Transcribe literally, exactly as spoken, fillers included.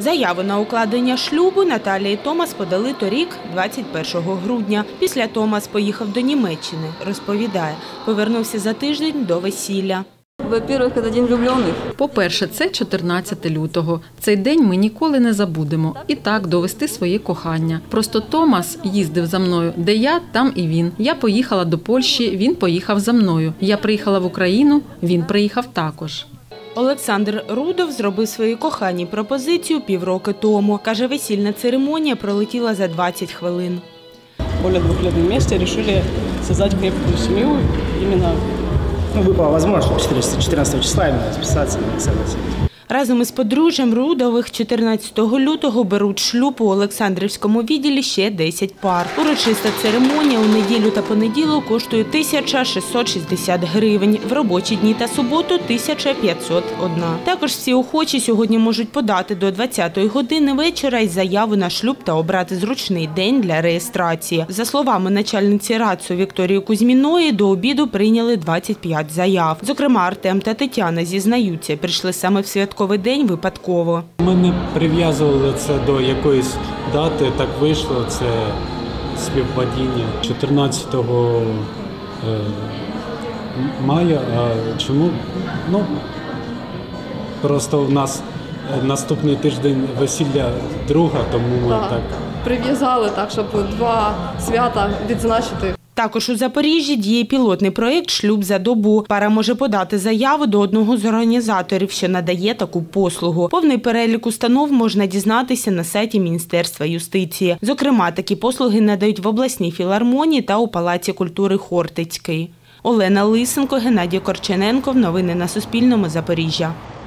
Заяву на укладення шлюбу Наталія і Томас подали торік, двадцять першого грудня. Після Томас поїхав до Німеччини, розповідає. Повернувся за тиждень до весілля. По-перше, це чотирнадцяте лютого. Цей день ми ніколи не забудемо. І так, довести своє кохання. Просто Томас їздив за мною. Де я, там і він. Я поїхала до Польщі, він поїхав за мною. Я приїхала в Україну, він приїхав також. Олександр Рудов зробив своїй коханій пропозицію півроку тому. Каже, весільна церемонія пролетіла за двадцять хвилин. Более двух лет вместе решили создать крепкую семью. Именно ну, выпала возможность чотирнадцятого числа именно списаться и согласиться. Разом із подружжям Рудових чотирнадцятого лютого беруть шлюб у Олександрівському відділі ще десять пар. Урочиста церемонія у неділю та понеділок коштує тисяча шістсот шістдесят гривень, в робочі дні та суботу – тисяча п'ятсот один. Також всі охочі сьогодні можуть подати до двадцятої години вечора із заяву на шлюб та обрати зручний день для реєстрації. За словами начальниці РАЦУ Вікторії Кузьміної, до обіду прийняли двадцять п'ять заяв. Зокрема, Артем та Тетяна зізнаються, прийшли саме в святковий день випадково. Ми не прив'язували це до якоїсь дати, так вийшло, це співпадіння. чотирнадцятого мая, а чому? Ну, просто у нас наступний тиждень весілля друга, тому ми так. так. Прив'язали так, щоб два свята відзначити. Також у Запоріжжі діє пілотний проєкт «Шлюб за добу». Пара може подати заяву до одного з організаторів, що надає таку послугу. Повний перелік установ можна дізнатися на сайті Міністерства юстиції. Зокрема, такі послуги надають в обласній філармонії та у Палаці культури Хортицький. Олена Лисенко, Геннадій Корчененко. Новини на Суспільному. Запоріжжя.